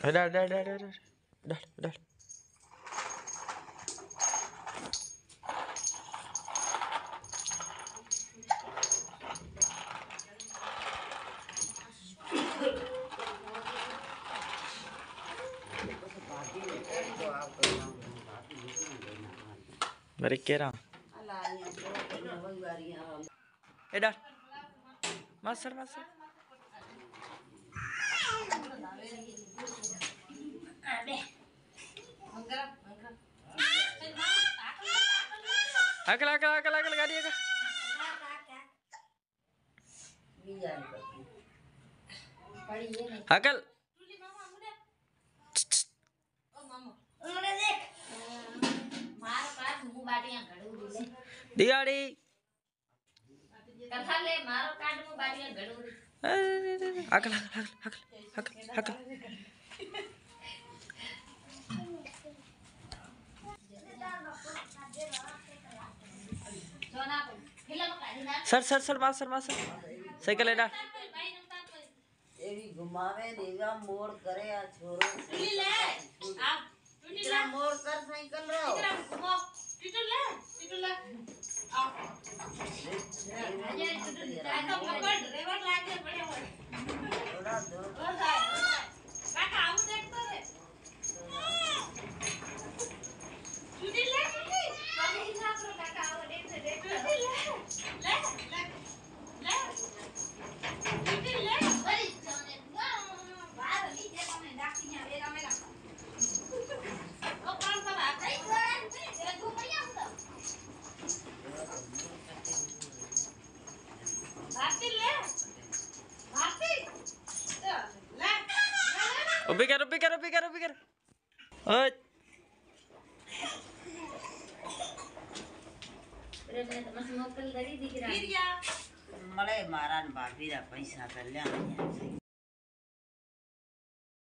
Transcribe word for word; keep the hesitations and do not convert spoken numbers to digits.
डाल डाल डाल डाल डाल डाल मेरे कह रहा ए डाल मास्टर मास्टर अकल अकल अकल अकल गाड़ी अकल अकल दिगाड़ी कथा ले मारो काट में बाटियां घड़ू अकल अकल अकल अकल अकल सर सर सर मार सर मार सर साइकिल ले डाल ये भी घुमावे देगा मोड़ करे आ छोरो ले आप इतना मोड़ कर साइकिल रो इतना घुमाओ टिटू ले टिटू ले आओ ये टिटू जाए तो पकड़ ड्राइवर लाके बड़े हो थोड़ा दूर काका आऊ देख तो रे टिटू ले टिटू काका हिसाब रो काका आऊ देख से देख ले ले ले ले टिटू ले बड़ी जाने बाहर ली जे तने डाकी न्या वेरा मेरा ओ काम कर आ गई तेरे घुमड़िया हम तो भारती ले भारती ले उभी कर उभी कर उभी कर उभी कर ओए रे मैं तो मोकल दरी दिख रहा મળે મારા ને ભાભી રા પૈસા તો લ્યા